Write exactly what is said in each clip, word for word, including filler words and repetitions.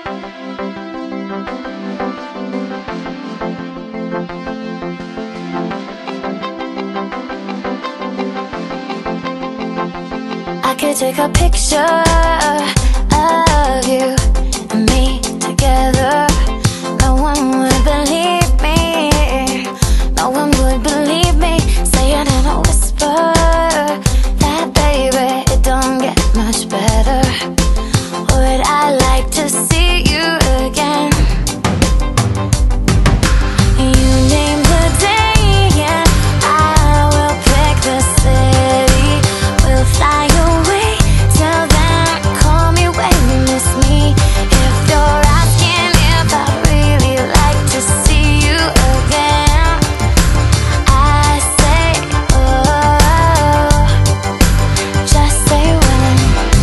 I could take a picture of you and me together. No one would believe me. No one would believe me. Saying in a whisper that baby, it don't get much better. Would I like to see you again? You name the day and I will pick the city. We'll fly away till then. Call me when you miss me. If you're asking if I'd really like to see you again, I say, oh, just say when.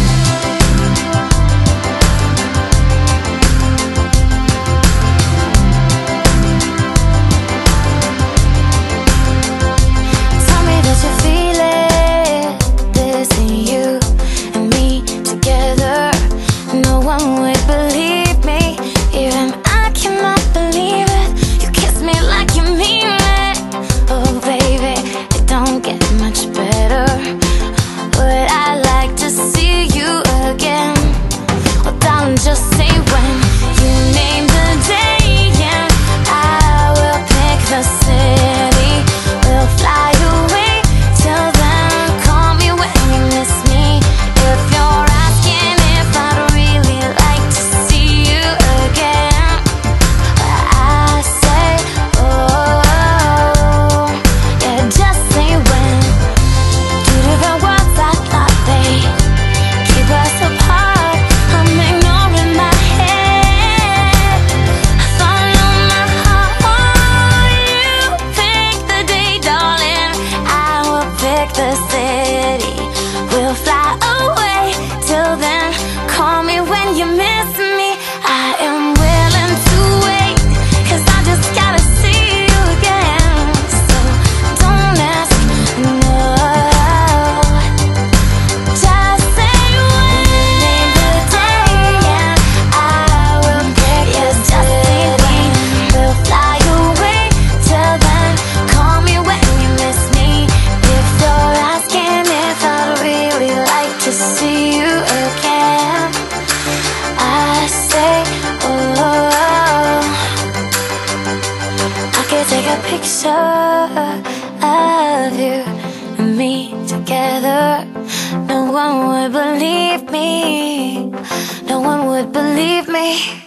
Tell me that you feel it, this and you and me together. No one would believe me, even I cannot believe it. You kiss me like you mean it. Oh baby, it don't get much better. Would I like to see you again? Well darling, just say when. You name the day and I will pick the city. We'll fly away till then. Call me when you miss me. If you're asking if I'd really like to see you again, I say, oh, yeah, just say when. Two different worlds, I thought they keep us apart. I'm ignoring my head. Follow my heart. You pick the day, darling. I will pick the city. We'll fly away till then. Call me when you miss me. I am willing to wait, 'cause I just gotta see you again. So don't ask, no. Just say when. Name the day and I will pick the city. We'll fly away till then. Call me when you miss me. If you're asking if I'd really like to see you again, I say, oh, I could take a picture of you and me together. No one would believe me. No one would believe me.